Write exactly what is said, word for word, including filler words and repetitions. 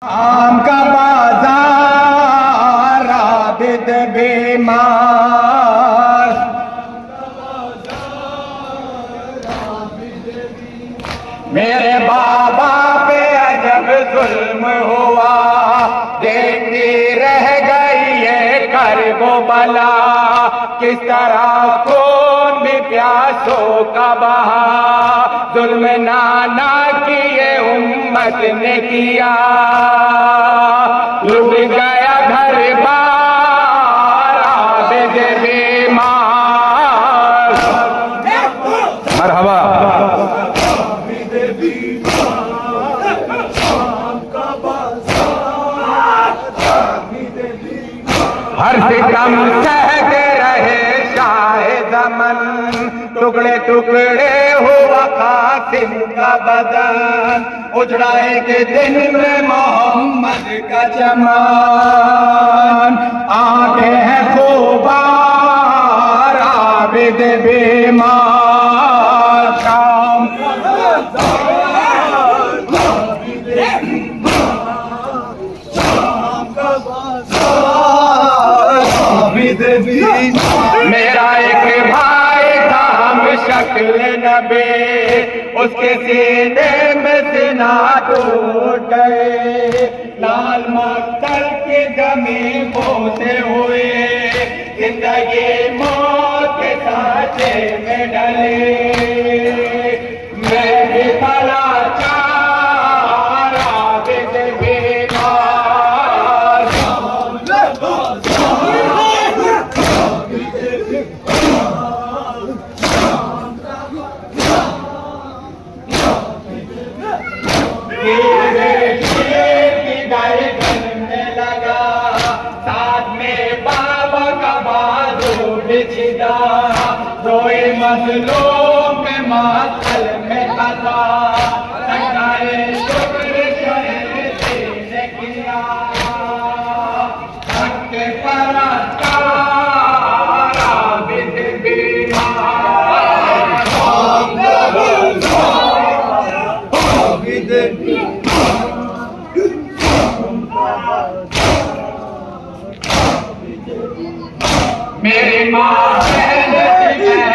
आम का बाजार आबिद बीमार, मेरे बाबा पे अजब जुल्म हुआ, देखती रह गई ये कर्बो बला, किस तरह खून भी प्यासों का बहा, जुल्म नाना किए उम्मत ने किया, लुट गया घर बार आबिद बीमार। मरहबा। हर सितम सहते रहे शाहे ज़मन, टुकड़े टुकड़े हुआ कासिम का बदन, उजड़ा एक दिन में मोहम्मद का चमन, आंखें हैं खूबार आबिद बीमार। शाम मेरा एक भाई था हम शक्ल नबी, उसके सीने में सीना टूट गए, लाल मक्तल की जमीन बोते हुए जिंदगी मौत के सांचे में डले, मैं भी भला चार आबिद बीमार। साथ में बाबा का बाजू बिछड़ा, रोए मजलूम में मातल में कथा, संगाए शुक्र ने किया, हक के परस्तार आबिद बीमार। आबिद मेरी माँ